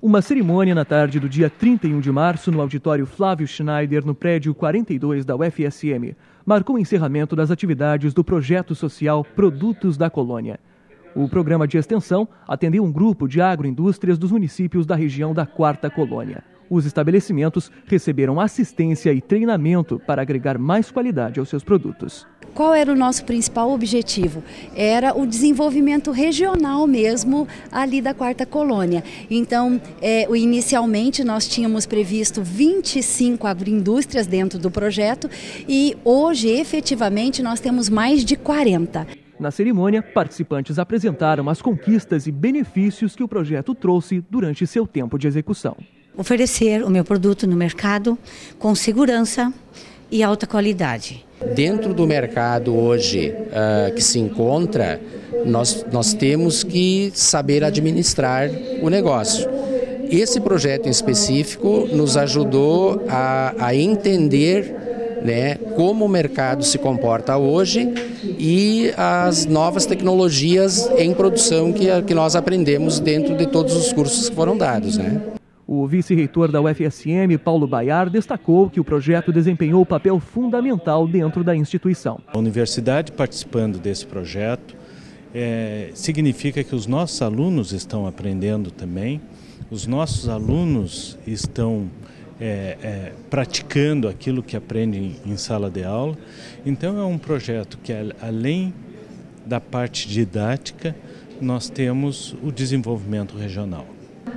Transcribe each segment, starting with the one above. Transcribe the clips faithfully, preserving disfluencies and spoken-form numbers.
Uma cerimônia na tarde do dia trinta e um de março no auditório Flávio Schneider, no prédio quarenta e dois da U F S M, marcou o encerramento das atividades do projeto social Produtos da Colônia. O programa de extensão atendeu um grupo de agroindústrias dos municípios da região da Quarta Colônia. Os estabelecimentos receberam assistência e treinamento para agregar mais qualidade aos seus produtos. Qual era o nosso principal objetivo? Era o desenvolvimento regional mesmo ali da Quarta Colônia. Então, é, inicialmente nós tínhamos previsto vinte e cinco agroindústrias dentro do projeto e hoje, efetivamente, nós temos mais de quarenta. Na cerimônia, participantes apresentaram as conquistas e benefícios que o projeto trouxe durante seu tempo de execução. Oferecer o meu produto no mercado com segurança e alta qualidade. Dentro do mercado hoje uh, que se encontra, nós, nós temos que saber administrar o negócio. Esse projeto em específico nos ajudou a, a entender, né, como o mercado se comporta hoje e as novas tecnologias em produção que, que nós aprendemos dentro de todos os cursos que foram dados, né? O vice-reitor da U F S M, Paulo Baiar, destacou que o projeto desempenhou um papel fundamental dentro da instituição. A universidade participando desse projeto é, significa que os nossos alunos estão aprendendo também, os nossos alunos estão é, é, praticando aquilo que aprendem em sala de aula. Então é um projeto que, além da parte didática, nós temos o desenvolvimento regional.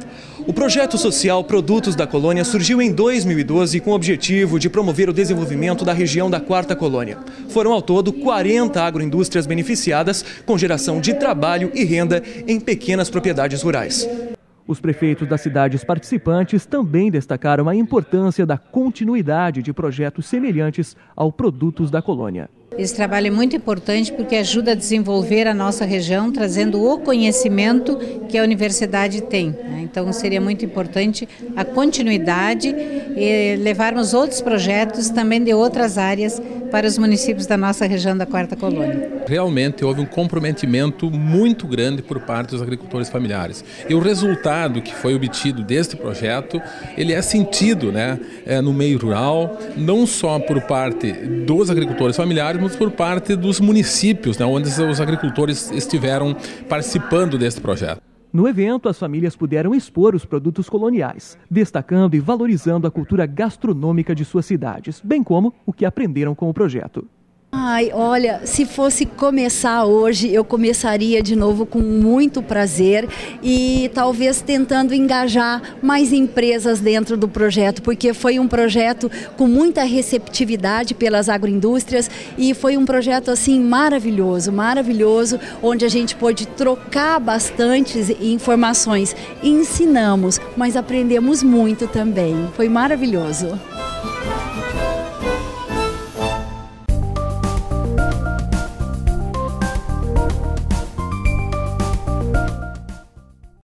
O projeto social Produtos da Colônia surgiu em dois mil e doze com o objetivo de promover o desenvolvimento da região da Quarta Colônia. Foram ao todo quarenta agroindústrias beneficiadas com geração de trabalho e renda em pequenas propriedades rurais. Os prefeitos das cidades participantes também destacaram a importância da continuidade de projetos semelhantes ao Produtos da Colônia. Esse trabalho é muito importante porque ajuda a desenvolver a nossa região, trazendo o conhecimento que a universidade tem. Então seria muito importante a continuidade e levarmos outros projetos também de outras áreas para os municípios da nossa região da Quarta Colônia. Realmente houve um comprometimento muito grande por parte dos agricultores familiares. E o resultado que foi obtido deste projeto, ele é sentido, né, no meio rural, não só por parte dos agricultores familiares, mas por parte dos municípios, né, onde os agricultores estiveram participando deste projeto. No evento, as famílias puderam expor os produtos coloniais, destacando e valorizando a cultura gastronômica de suas cidades, bem como o que aprenderam com o projeto. Ai, olha, se fosse começar hoje, eu começaria de novo com muito prazer e talvez tentando engajar mais empresas dentro do projeto, porque foi um projeto com muita receptividade pelas agroindústrias e foi um projeto assim maravilhoso, maravilhoso, onde a gente pôde trocar bastantes informações. Ensinamos, mas aprendemos muito também. Foi maravilhoso.